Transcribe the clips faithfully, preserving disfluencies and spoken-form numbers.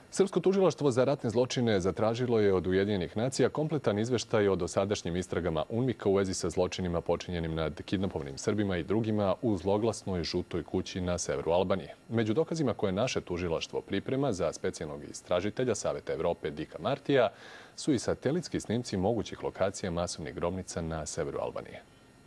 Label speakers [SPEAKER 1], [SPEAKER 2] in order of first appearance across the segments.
[SPEAKER 1] Srpsko tužilaštvo za ratne zločine zatražilo je od Ujedinjenih nacija kompletan izveštaj o dosadašnjim istragama UNMIK-a u vezi sa zločinima počinjenim nad kidnapovanim Srbima i drugima u zloglasnoj žutoj kući na severu Albanije. Među dokazima koje naše tužilaštvo priprema za specijalnog istražitelja Saveta Evrope Dika Martija su i satelitski snimci mogućih lokacija masovnih grobnica na severu Albanije.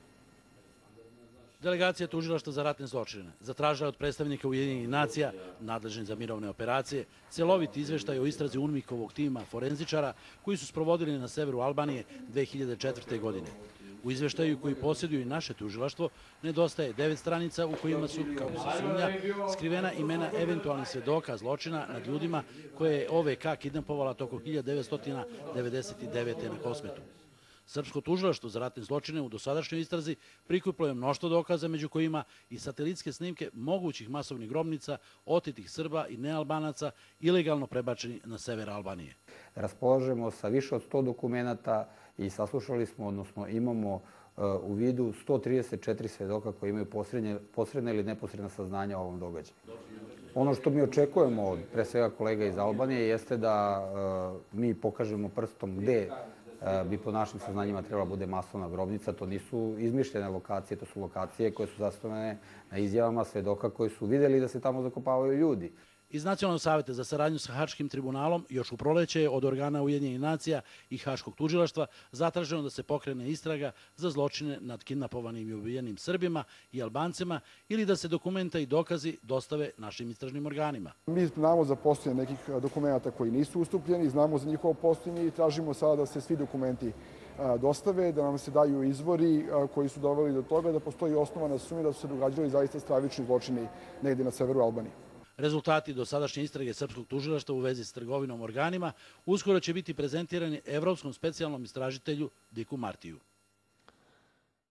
[SPEAKER 2] Delegacija tužilaštva za ratne zločine zatražila od predstavnika Ujedinjenih nacija, nadležnih za mirovne operacije, celovit izveštaj o istrazi UNMIK-ovog tima forenzičara koji su sprovodili na severu Albanije dve hiljade četvrte. godine. U izveštaju koji posjeduju i naše tužilaštvo nedostaje devet stranica u kojima su, kao se sumnja, skrivena imena eventualnih svedoka zločina nad ljudima koje je O V K kidnapovala tokom hiljade devetsto devedeset devete. na Kosmetu. Srpsko tužilaštvo za ratne zločine u dosadašnjoj istrazi prikupilo je mnoštvo dokaza, među kojima i satelitske snimke mogućih masovnih grobnica otetih Srba i nealbanaca ilegalno prebačeni na sever Albanije.
[SPEAKER 3] Raspolažemo sa više od sto dokumenata i saslušali smo, odnosno imamo u vidu sto trideset četiri svedoka koji imaju posredne ili neposredna saznanja o ovom događaju. Ono što mi očekujemo od, pre svega, kolega iz Albanije jeste da mi pokažemo prstom gde bi po našim saznanjima trebala bude masovna grobnica. To nisu izmišljene lokacije, to su lokacije koje su zasnovane na izjavama svedoka koji su videli da se tamo zakopavaju ljudi.
[SPEAKER 2] Iz Nacionalnog saveta za saradnju sa Haškim tribunalom još u proleće je od organa Ujedinjenih nacija i Haškog tužilaštva zatraženo da se pokrene istraga za zločine nad kidnapovanim i ubijenim Srbima i Albancima ili da se dokumenta i dokazi dostave našim istražnim organima.
[SPEAKER 4] Mi znamo za postojanje nekih dokumenta koji nisu ustupljeni, znamo za njihovo postojanje i tražimo sada da se svi dokumenti dostave, da nam se daju izvori koji su doveli do toga da postoji osnovana sumnja da su se događali zaista stravični zločini negdje na severu Albanije.
[SPEAKER 2] Rezultati dosadašnje istrage Srpskog tužilaštva u vezi s trgovinom organima uskoro će biti prezentirani Evropskom specijalnom istražitelju Diku Martiju.